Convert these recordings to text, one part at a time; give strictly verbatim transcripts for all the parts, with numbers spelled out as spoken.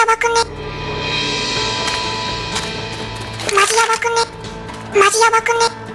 やばくね。マジやばくね。マジやばくね。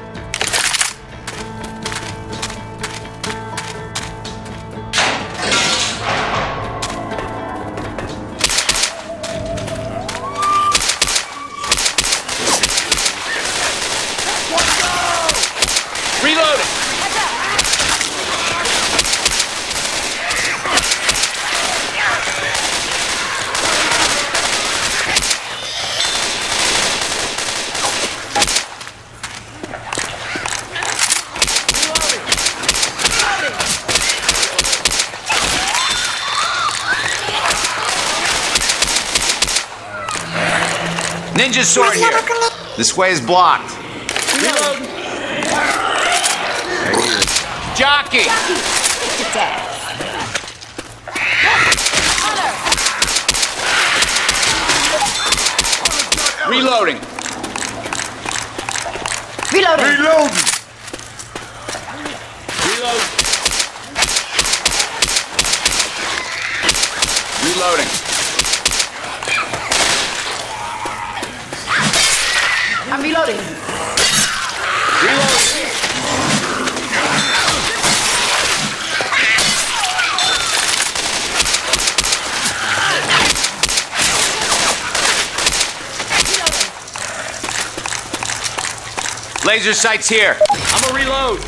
Ninja sword here. This way is blocked. Reload. Jockey. Reloading. Reloading. Reloading. Reload. Reloading. I'm reloading. Reload. Laser sights here. I'm a reload.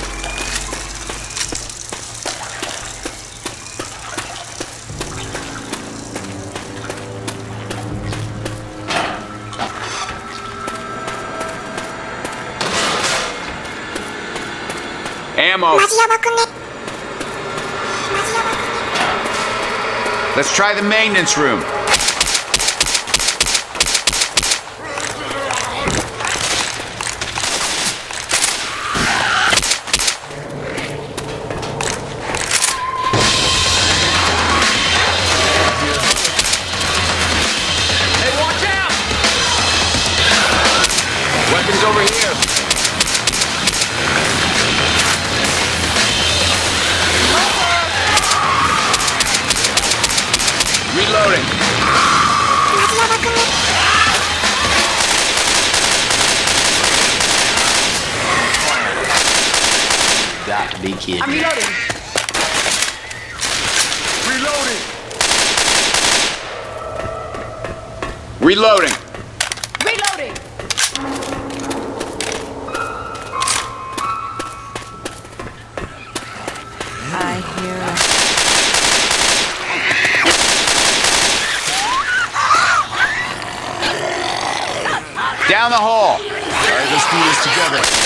Ammo. Let's try the maintenance room. Hey, watch out! Weapons over here. Reloading. Got to be kidding. I'm reloading. Reloading. Reloading. Reloading. I hear. Down the hall. All right, let's do this together.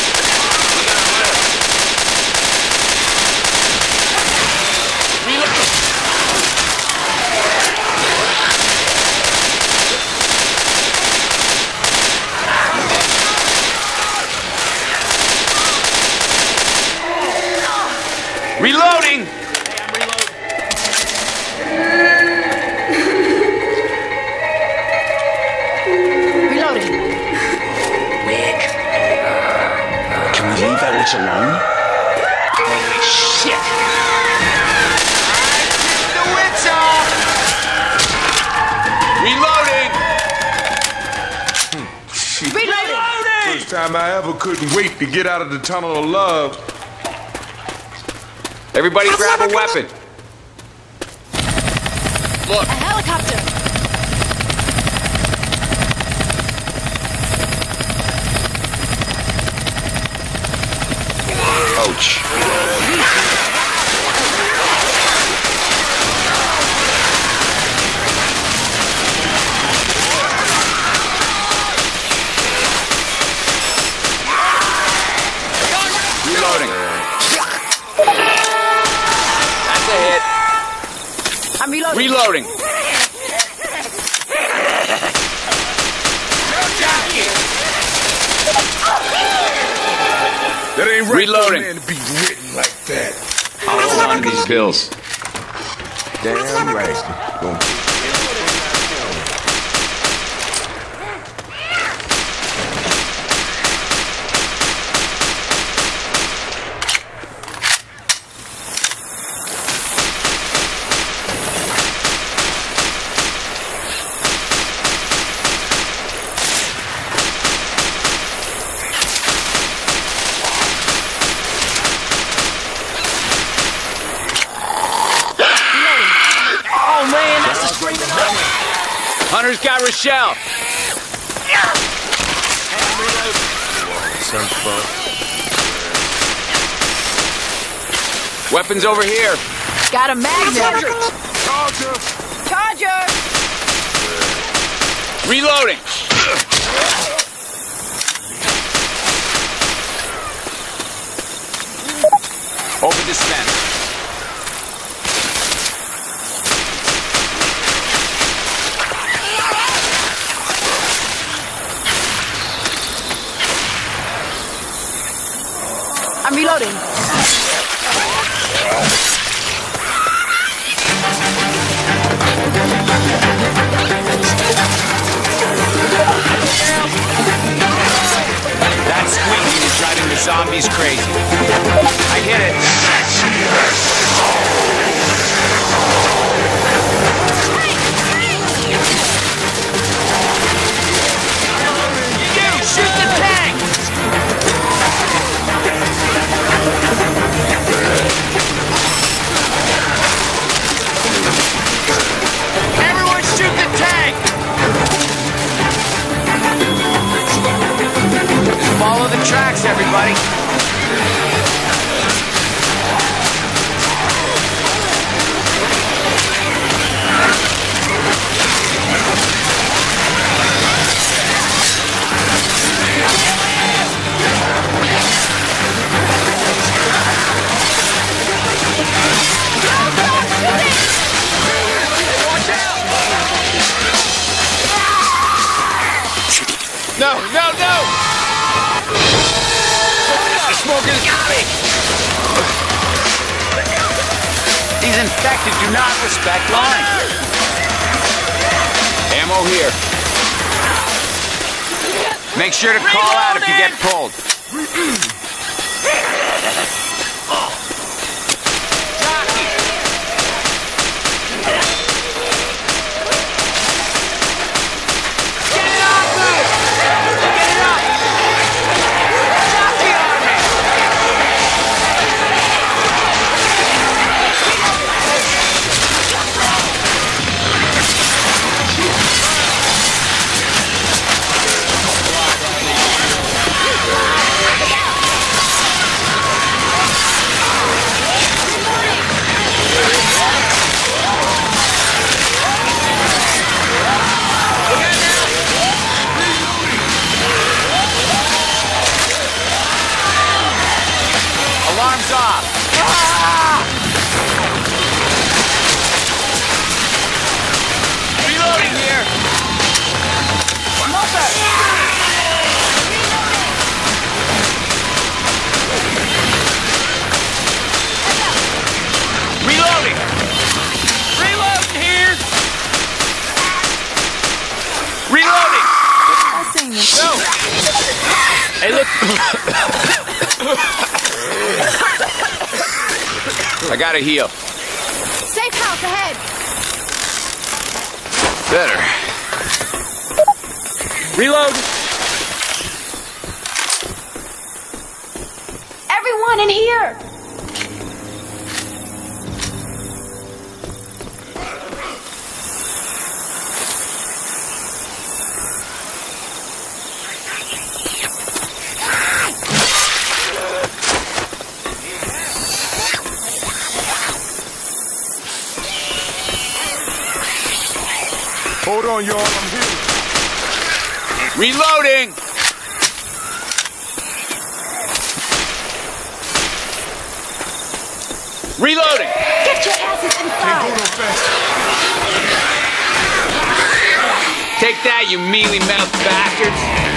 Reloading. Reloading. Rick. Can we leave that witch alone? Holy shit. I the witch off. Reloading. Reloading. First time I ever couldn't wait to get out of the tunnel of love. Everybody grab a weapon. Look. A helicopter. Ouch. Reloading. That's a hit. I'm reloading. Reloading. That ain't right Reloading. for a man to be written like that. I'll hold on to these pills. Damn right. Gonna Smoker's got Rochelle. Sounds fun. Weapons over here. Got a magnet. Charger! Charger. Reloading. Open dispense. I'm reloading. That squeaking is driving the zombies crazy. I hit it. You shoot the tank! Everyone shoot the tank! Just follow the tracks, everybody. No, no, no! The smoker's got me! These infected do not respect lines. Ammo here. Make sure to call out if you get pulled. Jockey! Get it off me! Get it up! Jockey on me! Alarm's off. Ah! Reloading here. Reloading. Reloading here. Reloading. No. Hey, look. I gotta heal. Safe house ahead. Better. Reload. Everyone in here. Hold on, y'all. I'm here. Reloading. Reloading. Get your asses Can't go inside. no faster. Take that, you mealy-mouthed bastards.